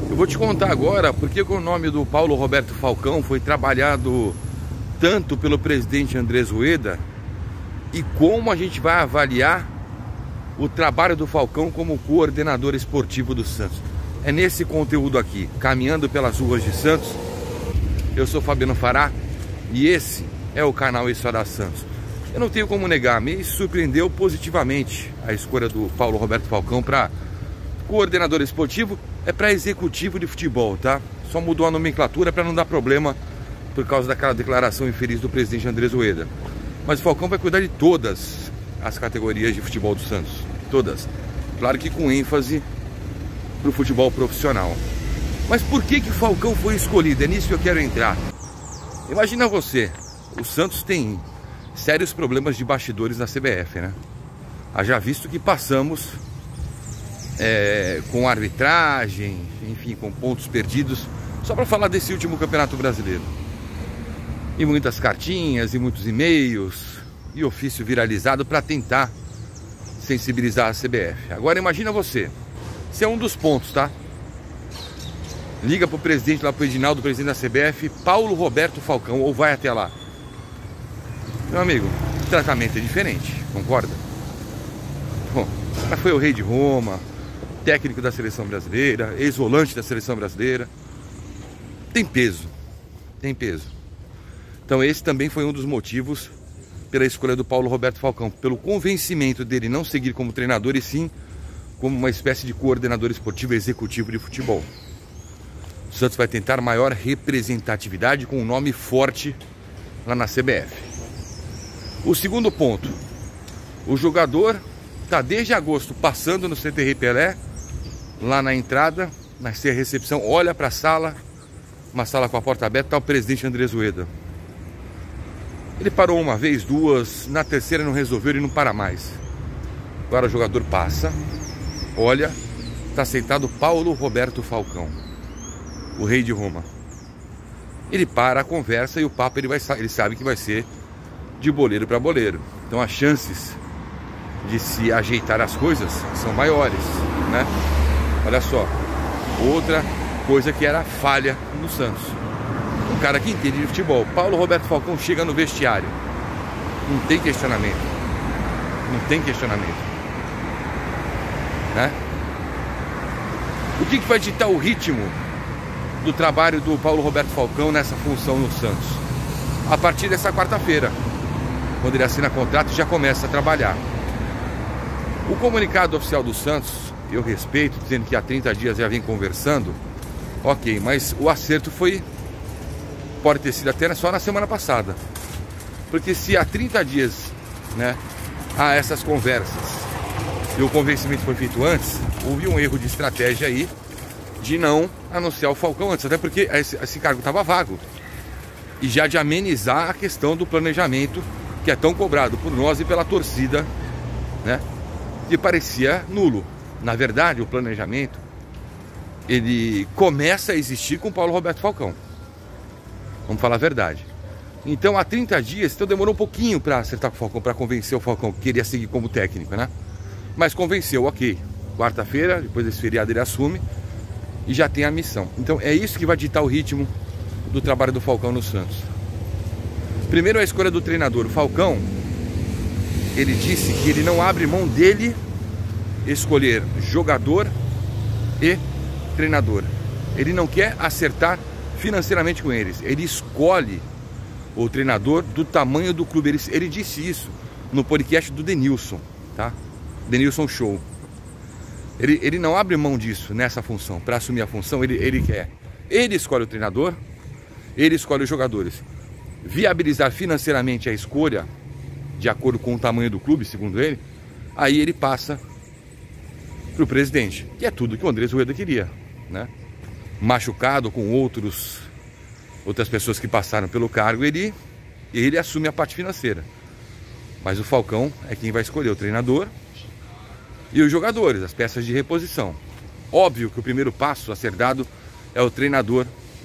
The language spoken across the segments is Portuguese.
Eu vou te contar agora porque o nome do Paulo Roberto Falcão foi trabalhado tanto pelo presidente Andrés Rueda e como a gente vai avaliar o trabalho do Falcão como coordenador esportivo do Santos. É nesse conteúdo aqui, caminhando pelas ruas de Santos. Eu sou Fabiano Fará e esse é o canal História Santos. Eu não tenho como negar, me surpreendeu positivamente a escolha do Paulo Roberto Falcão para coordenador esportivo, é para executivo de futebol, tá? Só mudou a nomenclatura para não dar problema por causa daquela declaração infeliz do presidente Andrés Rueda. Mas o Falcão vai cuidar de todas as categorias de futebol do Santos, todas. Claro que com ênfase para o futebol profissional. Mas por que o Falcão foi escolhido? É nisso que eu quero entrar. Imagina você, o Santos tem sérios problemas de bastidores na CBF, né? Haja visto que passamos com arbitragem, enfim, com pontos perdidos, só para falar desse último Campeonato Brasileiro. E muitas cartinhas, e muitos e-mails, e ofício viralizado para tentar sensibilizar a CBF. Agora imagina você, esse é um dos pontos, tá? Liga pro presidente lá, pro Edinaldo, presidente da CBF, Paulo Roberto Falcão, ou vai até lá. Meu amigo, o tratamento é diferente, concorda? Bom, o cara foi o rei de Roma, técnico da seleção brasileira, ex-volante da seleção brasileira. Tem peso, tem peso. Então esse também foi um dos motivos pela escolha do Paulo Roberto Falcão, pelo convencimento dele não seguir como treinador e sim como uma espécie de coordenador esportivo executivo de futebol. O Santos vai tentar maior representatividade com um nome forte lá na CBF. O segundo ponto, o jogador está desde agosto passando no CTR Pelé, lá na entrada, na recepção, olha para a sala, uma sala com a porta aberta, está o presidente Andrés Rueda. Ele parou uma vez, duas, na terceira não resolveu e não para mais. Agora o jogador passa, olha, está sentado Paulo Roberto Falcão, o rei de Roma. Ele para a conversa e o papo ele sabe que vai ser de boleiro para boleiro. Então as chances de se ajeitar as coisas são maiores, né? Olha só, outra coisa que era falha no Santos. Um cara que entende de futebol, Paulo Roberto Falcão chega no vestiário, não tem questionamento, não tem questionamento, né? O que vai ditar o ritmo do trabalho do Paulo Roberto Falcão nessa função no Santos? A partir dessa quarta-feira, quando ele assina contrato, já começa a trabalhar. O comunicado oficial do Santos, eu respeito, dizendo que há 30 dias já vem conversando, ok, mas o acerto pode ter sido até só na semana passada. Porque se há 30 dias, né, há essas conversas e o convencimento foi feito antes, houve um erro de estratégia aí de não anunciar o Falcão antes, até porque esse cargo estava vago. E já de amenizar a questão do planejamento que é tão cobrado por nós e pela torcida, né, que parecia nulo. Na verdade, o planejamento ele começa a existir com o Paulo Roberto Falcão. Vamos falar a verdade. Então, há 30 dias, então demorou um pouquinho para acertar com o Falcão, para convencer o Falcão que queria seguir como técnico, né? Mas convenceu, ok. Quarta-feira, depois desse feriado, ele assume e já tem a missão. Então, é isso que vai ditar o ritmo do trabalho do Falcão no Santos. Primeiro, a escolha do treinador. O Falcão, ele disse que ele não abre mão dele escolher jogador e treinador. Ele não quer acertar financeiramente com eles. Ele escolhe o treinador do tamanho do clube. Ele disse isso no podcast do Denilson, tá? Denilson Show. Ele não abre mão disso nessa função. Para assumir a função, ele quer. Ele escolhe o treinador, ele escolhe os jogadores. Viabilizar financeiramente a escolha, de acordo com o tamanho do clube, segundo ele, aí ele passa para o presidente, que é tudo que o Andrés Rueda queria, né? Machucado com outras pessoas que passaram pelo cargo, ele assume a parte financeira. Mas o Falcão é quem vai escolher o treinador e os jogadores, as peças de reposição. Óbvio que o primeiro passo a ser dado é o treinador.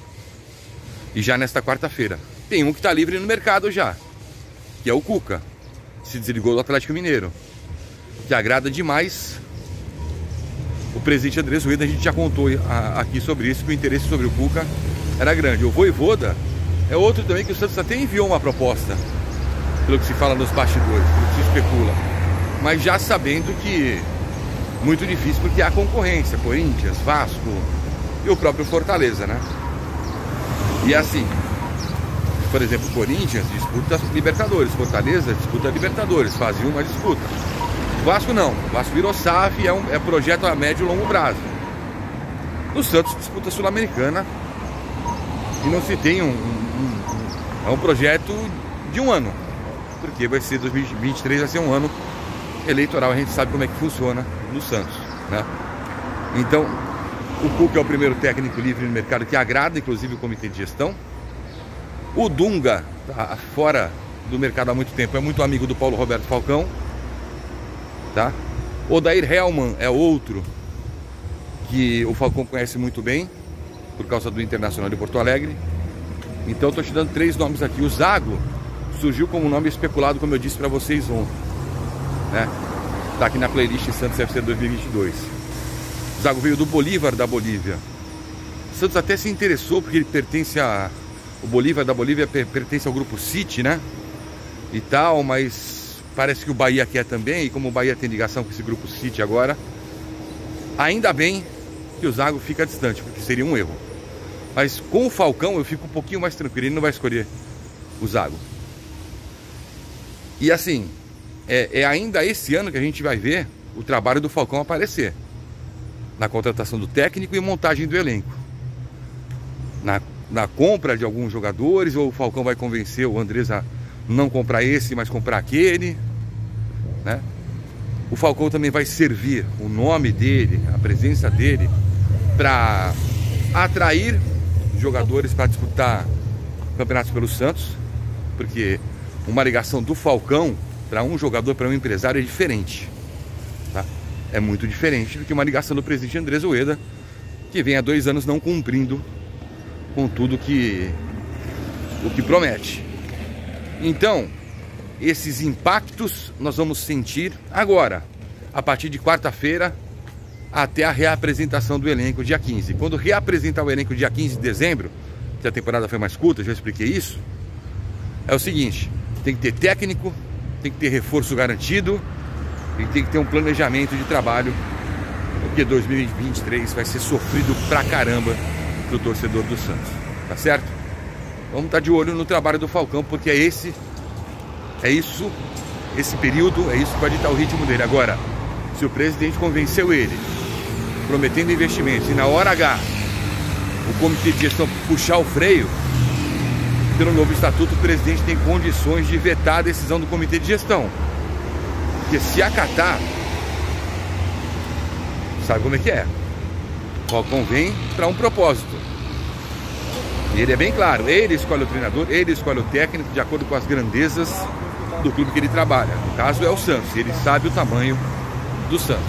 E já nesta quarta-feira tem um que está livre no mercado já, que é o Cuca. Se desligou do Atlético Mineiro, que agrada demais o presidente Andrés Rueda, a gente já contou aqui sobre isso, que o interesse sobre o Cuca era grande. O Vojvoda é outro também que o Santos até enviou uma proposta, pelo que se fala nos bastidores, pelo que se especula, mas já sabendo que muito difícil, porque há concorrência, Corinthians, Vasco e o próprio Fortaleza, né? E assim, por exemplo, o Corinthians disputa Libertadores, Fortaleza disputa Libertadores, fazia uma disputa. O Vasco não, o Vasco virou SAF, é projeto a médio e longo prazo. O Santos disputa Sul-Americana e não se tem é um projeto de um ano, porque vai ser 2023, vai ser um ano eleitoral, a gente sabe como é que funciona no Santos, né? Então, o Cuca é o primeiro técnico livre no mercado que agrada, inclusive, o comitê de gestão. O Dunga, tá fora do mercado há muito tempo, é muito amigo do Paulo Roberto Falcão, tá? O Odair Hellmann é outro que o Falcão conhece muito bem, por causa do Internacional de Porto Alegre. Então, estou te dando 3 nomes aqui. O Zago surgiu como nome especulado, como eu disse para vocês ontem, né? Tá aqui na playlist Santos FC 2022. O Zago veio do Bolívar, da Bolívia. O Santos até se interessou, porque ele pertence a... O Bolívar da Bolívia pertence ao grupo City, né? E tal, mas parece que o Bahia quer também. E como o Bahia tem ligação com esse grupo City agora, ainda bem que o Zago fica distante, porque seria um erro. Mas com o Falcão eu fico um pouquinho mais tranquilo. Ele não vai escolher o Zago. E assim, é ainda esse ano que a gente vai ver o trabalho do Falcão aparecer. Na contratação do técnico e montagem do elenco. Na compra de alguns jogadores, ou o Falcão vai convencer o Andrés a não comprar esse, mas comprar aquele, né? O Falcão também vai servir o nome dele, a presença dele, para atrair jogadores para disputar campeonatos pelo Santos, porque uma ligação do Falcão para um jogador, para um empresário, é diferente, tá? É muito diferente do que uma ligação do presidente Andrés Rueda, que vem há 2 anos não cumprindo com tudo o que promete. Então, esses impactos nós vamos sentir agora, a partir de quarta-feira, até a reapresentação do elenco dia 15. Quando reapresentar o elenco dia 15 de dezembro, que a temporada foi mais curta, já expliquei isso, é o seguinte: tem que ter técnico, tem que ter reforço garantido e tem que ter um planejamento de trabalho, porque 2023 vai ser sofrido pra caramba pro torcedor do Santos, tá certo? Vamos estar de olho no trabalho do Falcão, porque esse período, é isso que vai ditar o ritmo dele. Agora, se o presidente convenceu ele, prometendo investimentos, e na hora H o comitê de gestão puxar o freio, pelo novo estatuto o presidente tem condições de vetar a decisão do comitê de gestão, porque se acatar, sabe como é que é? O Falcão vem para um propósito. E ele é bem claro, ele escolhe o treinador, ele escolhe o técnico de acordo com as grandezas do clube que ele trabalha. No caso é o Santos, ele sabe o tamanho do Santos.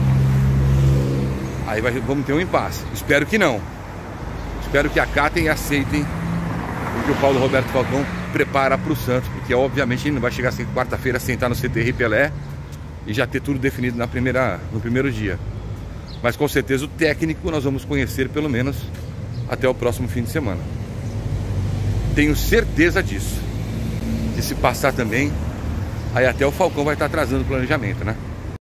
Aí vamos ter um impasse. Espero que não. Espero que acatem e aceitem o que o Paulo Roberto Falcão prepara para o Santos, porque obviamente ele não vai chegar assim quarta-feira, sentar no CTR Pelé e já ter tudo definido no primeiro dia. Mas com certeza o técnico nós vamos conhecer pelo menos até o próximo fim de semana. Tenho certeza disso. Que se passar também, aí até o Falcão vai estar atrasando o planejamento, né?